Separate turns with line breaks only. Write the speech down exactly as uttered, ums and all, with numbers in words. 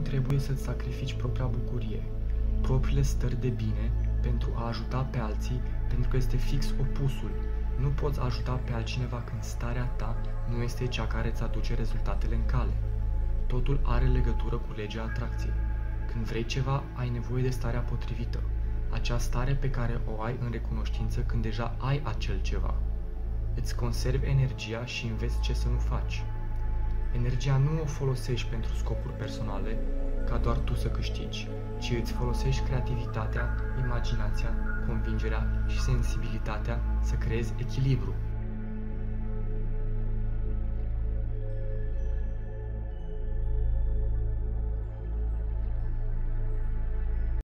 trebuie să-ți sacrifici propria bucurie, propriile stări de bine pentru a ajuta pe alții, pentru că este fix opusul. Nu poți ajuta pe altcineva când starea ta nu este cea care îți aduce rezultatele în cale. Totul are legătură cu legea atracției. Când vrei ceva, ai nevoie de starea potrivită, acea stare pe care o ai în recunoștință când deja ai acel ceva. Îți conservi energia și înveți ce să nu faci. Energia nu o folosești pentru scopuri personale, ca doar tu să câștigi, ci îți folosești creativitatea, imaginația, convingerea și sensibilitatea să creezi echilibru.